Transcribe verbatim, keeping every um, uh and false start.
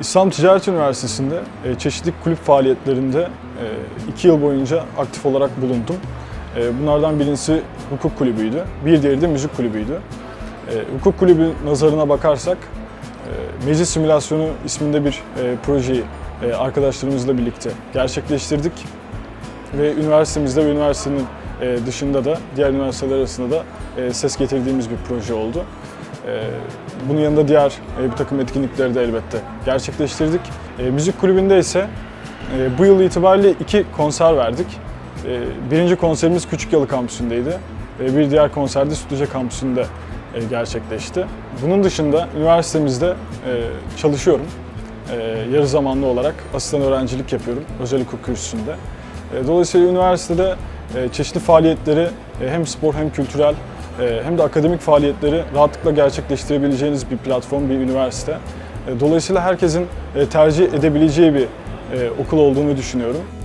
İstanbul Ticaret Üniversitesi'nde çeşitli kulüp faaliyetlerinde iki yıl boyunca aktif olarak bulundum. Bunlardan birincisi hukuk kulübüydü, bir diğeri de müzik kulübüydü. Hukuk kulübü nazarına bakarsak, Meclis Simülasyonu isminde bir projeyi arkadaşlarımızla birlikte gerçekleştirdik. Ve üniversitemizde ve üniversitenin dışında da, diğer üniversiteler arasında da ses getirdiğimiz bir proje oldu. Bunun yanında diğer bir takım etkinlikleri de elbette gerçekleştirdik. Müzik kulübünde ise bu yıl itibariyle iki konser verdik. Birinci konserimiz Küçükyalı kampüsündeydi. Bir diğer konser de Sütlüce kampüsünde gerçekleşti. Bunun dışında üniversitemizde çalışıyorum. Yarı zamanlı olarak asistan öğrencilik yapıyorum özel hukuk kürsüsünde. Dolayısıyla üniversitede çeşitli faaliyetleri hem spor hem kültürel hem de akademik faaliyetleri rahatlıkla gerçekleştirebileceğiniz bir platform, bir üniversite. Dolayısıyla herkesin tercih edebileceği bir okul olduğunu düşünüyorum.